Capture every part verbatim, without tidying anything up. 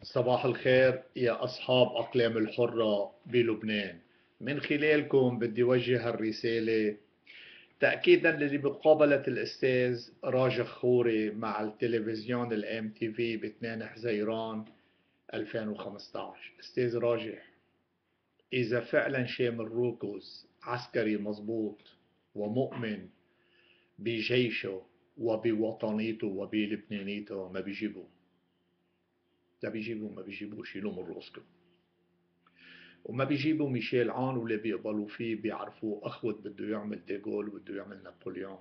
صباح الخير يا أصحاب أقلام الحرة بلبنان. من خلالكم بدي وجه الرسالة تأكيدا لمقابلة الأستاذ راجح خوري مع التلفزيون الام تي في ب اثنين حزيران ألفين وخمسة عشر. أستاذ راجح، إذا فعلا شامل روكوز عسكري مضبوط ومؤمن بجيشه وبوطنيته وبلبنانيته ما بيجيبوه، لا بيجيبوه، ما بيجيبوه، شيلوه من راسكم. وما بيجيبوا ميشيل عون ولا بيقبلوا فيه، بيعرفوه أخوت بده يعمل ديغول وبده يعمل نابليون.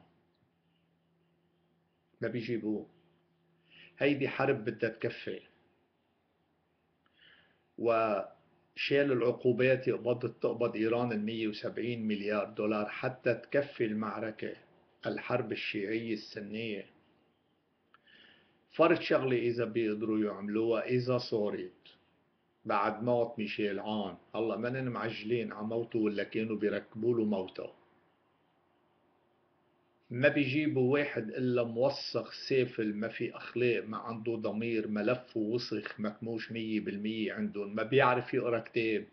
ما بيجيبوه. هيدي حرب بدها تكفي، وشال العقوبات يقبض تقبض إيران ال مية وسبعين مليار دولار حتى تكفي المعركة، الحرب الشيعية السنية. فرد شغلة إذا بيقدروا يعملوها إذا صارت بعد موت ميشيل عون. هلا منن معجلين على موته ولا كانوا بيركبوا له موته. ما بيجيبوا واحد إلا موسخ سافل ما في أخلاق، ما عنده ضمير، ملفه وسخ مكموش مية بالمية عندهم، ما بيعرف يقرأ كتاب.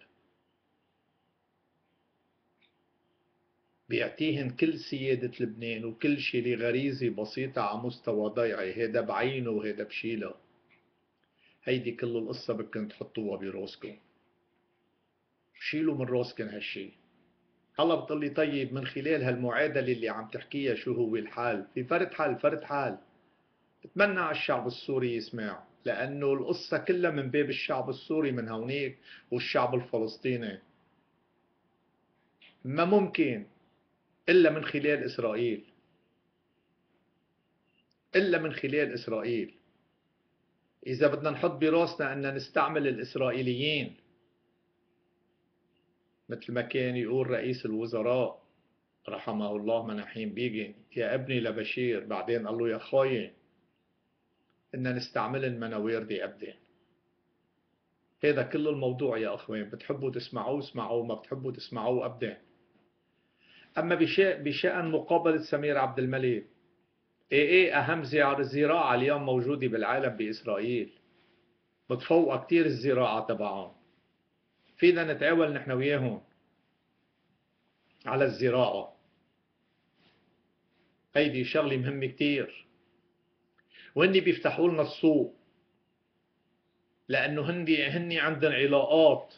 بيعطيهن كل سيادة لبنان وكل شي لغريزة بسيطة على مستوى ضيعي، هيدا بعينه وهيدا بشيله. هيدي كل القصة بدكن تحطوها براسكم، شيلوا من راسكن هالشي. هلا بتقلي طيب من خلال هالمعادلة اللي عم تحكيها شو هو الحال؟ في فرد حل، فرد حال. بتمنى على الشعب السوري يسمع، لأنه القصة كلها من باب الشعب السوري من هونيك والشعب الفلسطيني. ما ممكن إلا من خلال إسرائيل، إلا من خلال إسرائيل. إذا بدنا نحط براسنا أن نستعمل الإسرائيليين مثل ما كان يقول رئيس الوزراء رحمه الله مناحيم بيجن، يا ابني لبشير، بعدين قال له يا خاين، إن نستعملن مناويردي أبدين. هذا كل الموضوع يا أخوين، بتحبوا تسمعوه اسمعوه، ما بتحبوا تسمعوه أبدين. أما بشأن مقابلة سمير عبد الملك، إيه إيه أهم زراعة اليوم موجودة بالعالم بإسرائيل، متفوقة كتير الزراعة تبعهم. فينا نتعاون نحن وياهم على الزراعة. هيدي شغلة مهمة كتير. وهني بيفتحوا لنا السوق، لأنه هني هني عندهم علاقات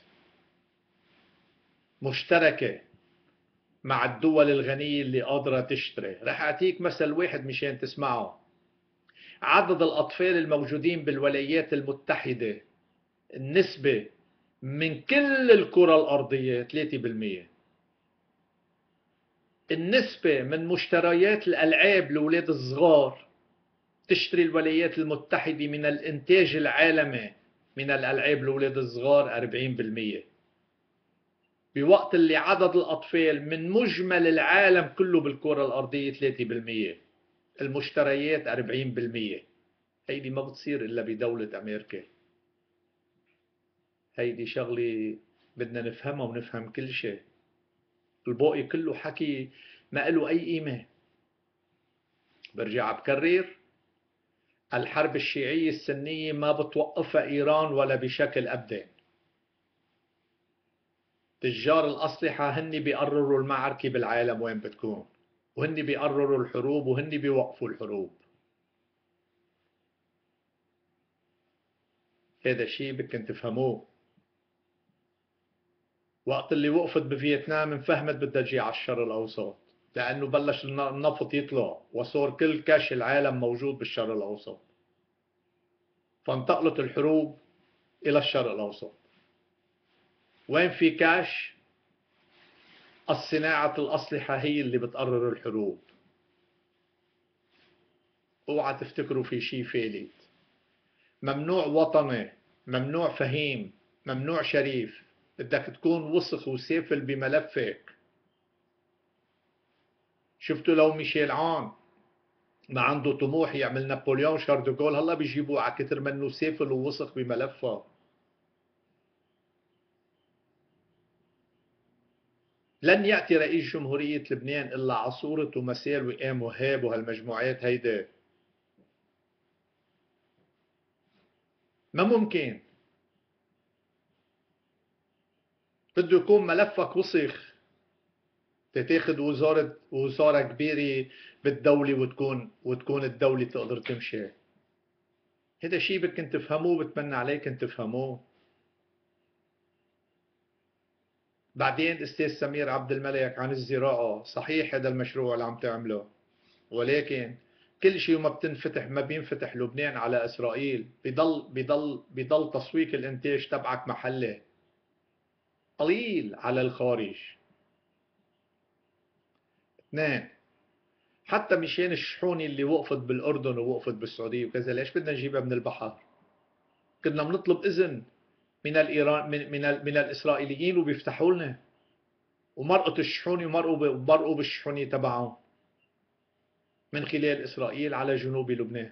مشتركة مع الدول الغنية اللي قادرة تشتري. رح أعطيك مثل واحد مشان تسمعه. عدد الأطفال الموجودين بالولايات المتحدة النسبة من كل الكرة الأرضية ثلاثة بالمية. النسبة من مشتريات الألعاب لأولاد الصغار تشتري الولايات المتحدة من الإنتاج العالمي من الألعاب لأولاد الصغار أربعين بالمية، بوقت اللي عدد الأطفال من مجمل العالم كله بالكرة الأرضية ثلاثة بالمية، المشتريات أربعين بالمية. هيدي ما بتصير إلا بدولة أمريكا. هيدي شغلة بدنا نفهمها ونفهم كل شيء. الباقي كله حكي ما له أي قيمة. برجع بكرر، الحرب الشيعية السنية ما بتوقفها إيران ولا بشكل أبدي. تجار الأسلحة هن بيقرروا المعركة بالعالم وين بتكون، وهن بيقرروا الحروب، وهن بيوقفوا الحروب. هذا شيء بدكن تفهموه. وقت اللي وقفت بفيتنام انفهمت بدها تجي على الشرق الأوسط، لأنه بلش النفط يطلع وصار كل كاش العالم موجود بالشرق الأوسط، فانتقلت الحروب إلى الشرق الأوسط. وين في كاش، الصناعة الأسلحة هي اللي بتقرر الحروب. اوعى تفتكروا في شيء فالت. ممنوع وطني، ممنوع فهيم، ممنوع شريف. بدك تكون وسخ وسافل بملفك. شفتوا لو ميشيل عون ما عنده طموح يعمل نابليون شاردوغول، هلا بيجيبوه على كتر منه سافل ووسخ بملفه. لن يأتي رئيس جمهورية لبنان إلا على صورة ومثال وئام وهاب وهالمجموعات هيدا. ما ممكن. بده يكون ملفك وسخ تتاخد وزارة وزارة كبيرة بالدولة وتكون وتكون الدولة تقدر تمشي. هذا شيء بدكن تفهموه، بتمنى عليكم تفهموه. بعدين استاذ سمير عبد الملك عن الزراعة، صحيح هذا المشروع اللي عم تعمله، ولكن كل شيء وما بتنفتح ما بينفتح لبنان على اسرائيل بضل بضل بضل تسويق الانتاج تبعك محلي قليل على الخارج. اثنين، حتى مشان الشحونة اللي وقفت بالأردن ووقفت بالسعودية وكذا، ليش بدنا نجيبها من البحر؟ كنا بنطلب إذن من الإيران من من, من الإسرائيليين وبيفتحوا لنا، ومرقوا الشحونة ومرقوا مرقوا بالشحونة تبعهم من خلال إسرائيل على جنوب لبنان.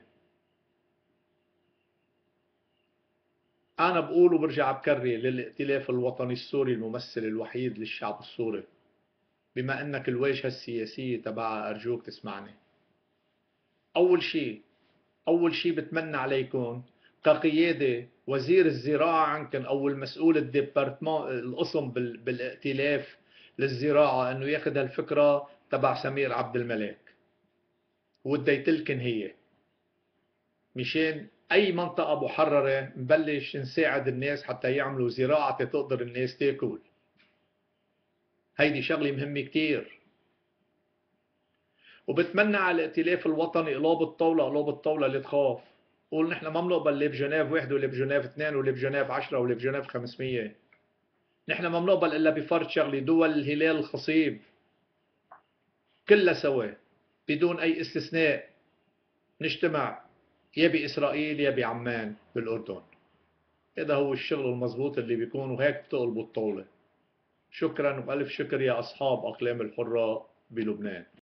أنا بقول وبرجع بكرر للائتلاف الوطني السوري الممثل الوحيد للشعب السوري، بما أنك الواجهة السياسية تبعها أرجوك تسمعني. أول شيء أول شيء بتمنى عليكم كقيادة وزير الزراعة عندكم أو المسؤول الديبارتمان القسم بالائتلاف للزراعة إنه ياخذ هالفكرة تبع سمير عبد الملك وديتلكن هي، مشان أي منطقة محررة نبلش نساعد الناس حتى يعملوا زراعة تقدر الناس تاكل. هيدي شغلة مهمة كتير. وبتمنى على الائتلاف الوطني قلوب الطاولة قلوب الطاولة اللي تخاف. قول نحن ما بنقبل اللي بجنيف واحد واللي بجنيف اثنين واللي بجنيف عشرة واللي بجنيف خمسمية. نحن ما بنقبل الا بفرض شغله، دول الهلال الخصيب كلها سوا بدون اي استثناء نجتمع يا باسرائيل يا بعمان بالاردن. هذا هو الشغل المضبوط اللي بيكون، وهيك بتقلبوا الطاولة. شكرا والف شكر يا اصحاب اقلام الحرة بلبنان.